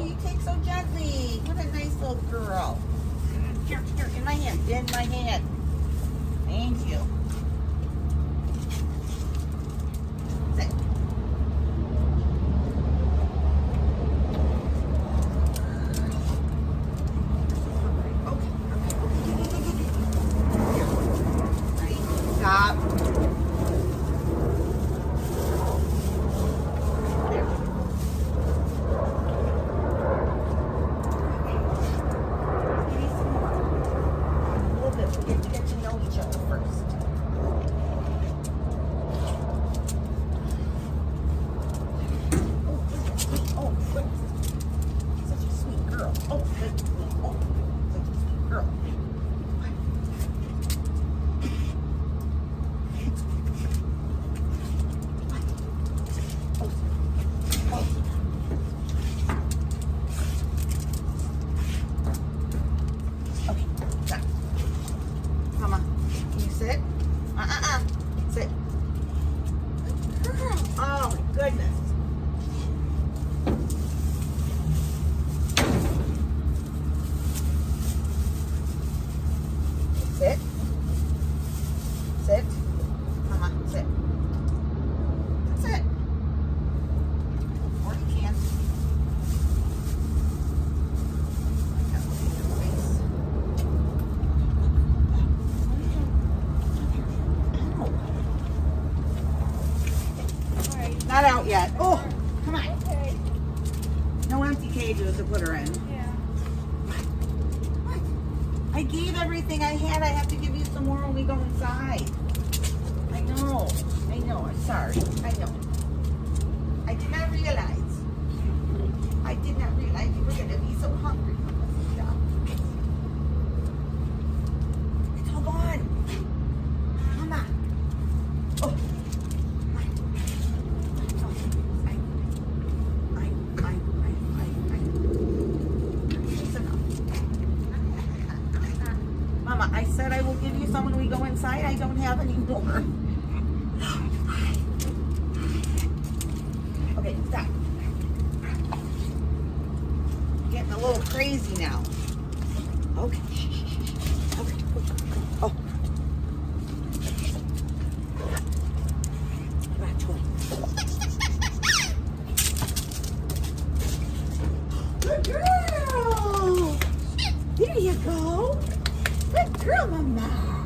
you take so gently. What a nice little girl. Here, in my hand, in my hand. Thank you. Sit. Stop. There. Give me some more. A little bit. We have to get to know each other first. Oh, good. Such a sweet girl. Oh, good. Oh, such a sweet girl. Okay, stop. Mama, can you sit? Sit. Good girl. Oh my goodness. Sit. Sit. Mama, sit. That's it. Or you can. Not out yet. Oh, come on. Okay. No empty cages to put her in. Yeah. What? I gave everything I had. I have to give you some more when we go inside. I know. I'm sorry. I know. I did not realize. You were going to be so hungry. It's all gone. Mama. Oh. Mama, I said I will give you some when we go inside. I don't have any more. Okay, stop. You're getting a little crazy now. Okay. Okay. Oh. Got toy. Good girl. There you go. Good girl, Mama.